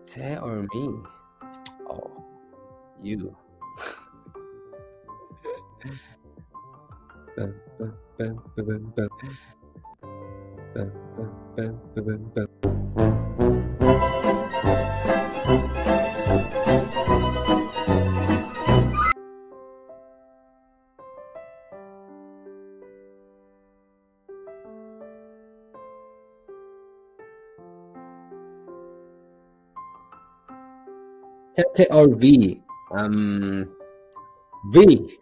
Tay or me? Oh, you. Bum, bum, bum, bum, bum, bum, bum, bum, bum, bum. Tay or V? V.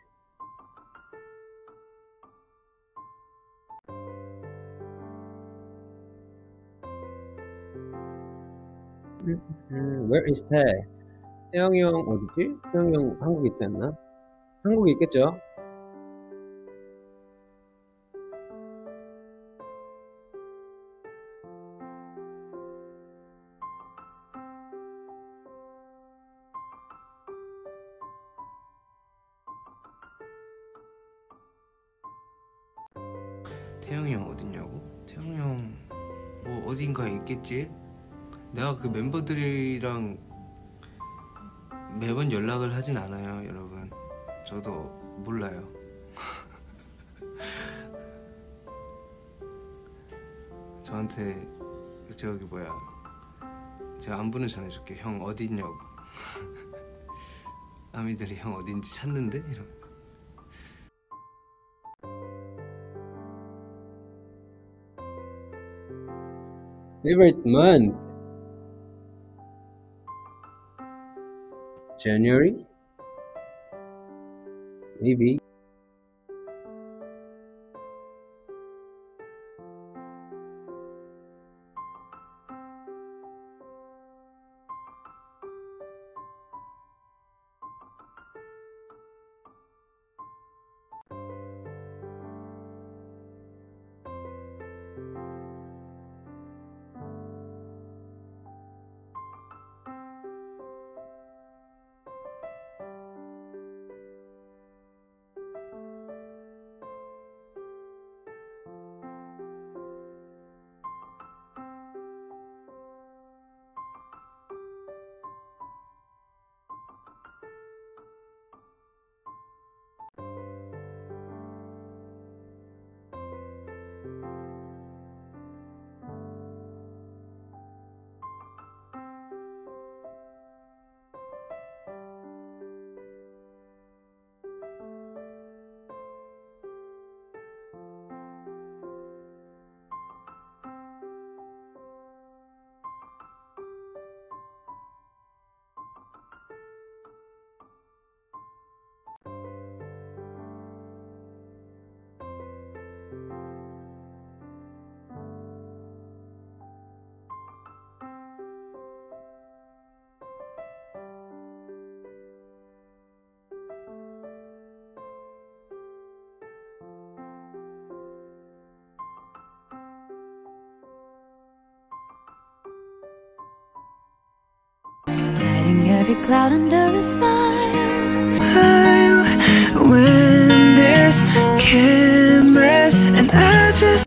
Where is Tay? 태영이 형 어디지? 태영이 형 한국에 있지 않나? 한국에 있겠죠? 태형이 형 어딨냐고? 태형이 형 뭐 어딘가에 있겠지? 내가 그 멤버들이랑 매번 연락을 하진 않아요, 여러분. 저도 몰라요. 저한테 저기 뭐야, 제가 안부는 전해줄게. 형 어딨냐고. 아미들이 형 어딘지 찾는데? 이러면서. Favorite month? January? Maybe. Hiding every cloud under a smile. When there's cameras and I just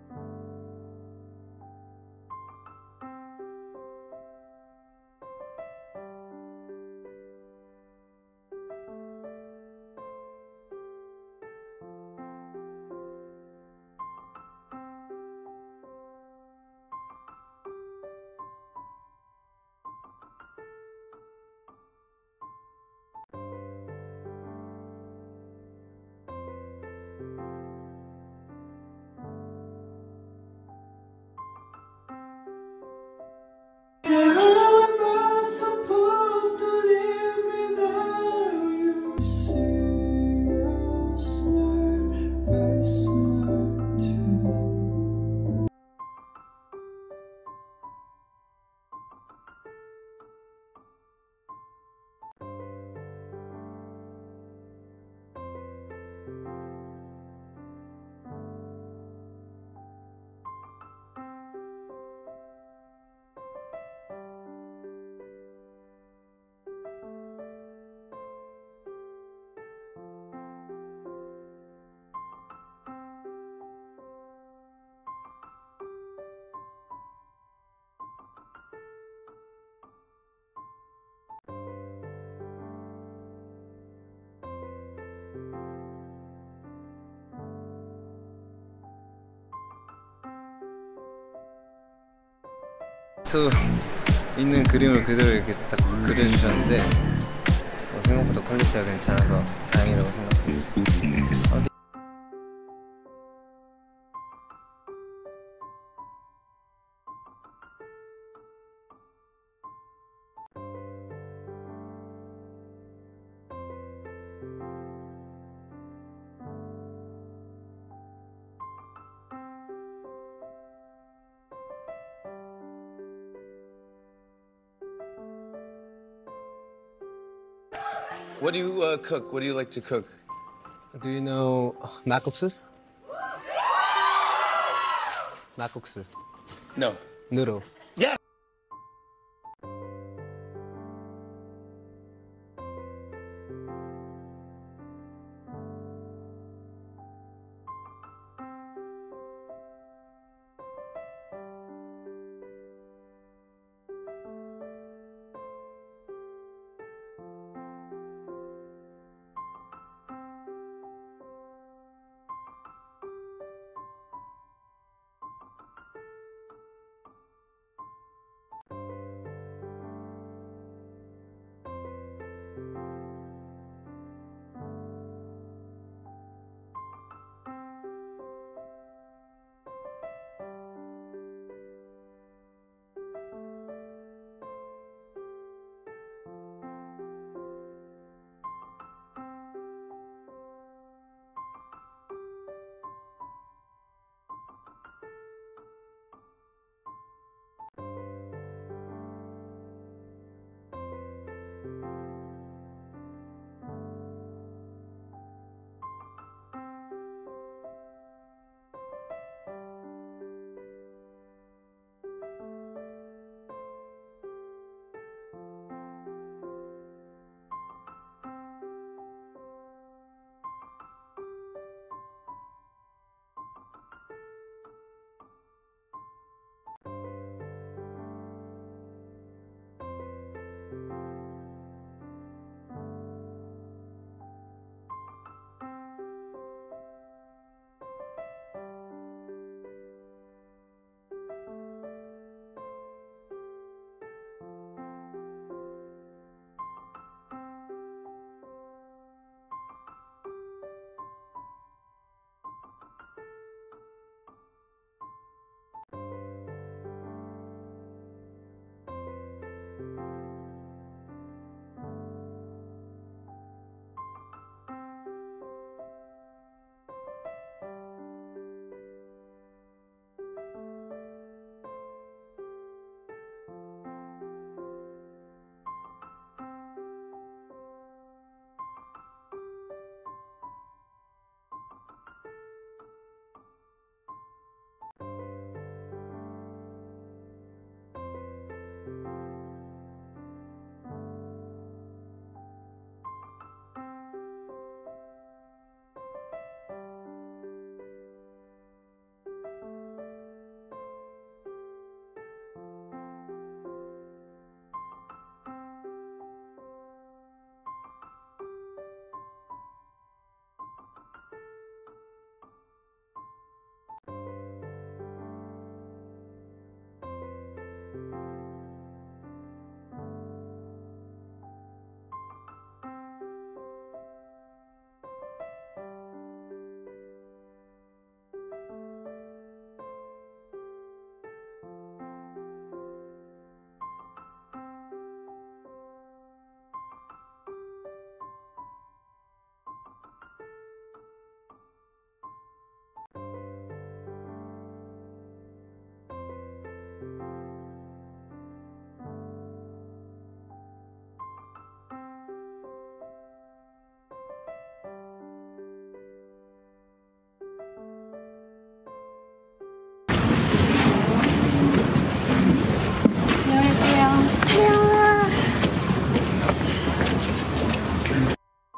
투 있는 그림을 그대로 이렇게 딱 그려주셨는데 생각보다 퀄리티가 괜찮아서 다행이라고 생각합니다. What do you cook? What do you like to cook? Do you know 막국수? 막국수. No. Noodle. Yeah.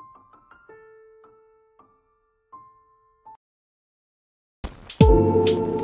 태영아.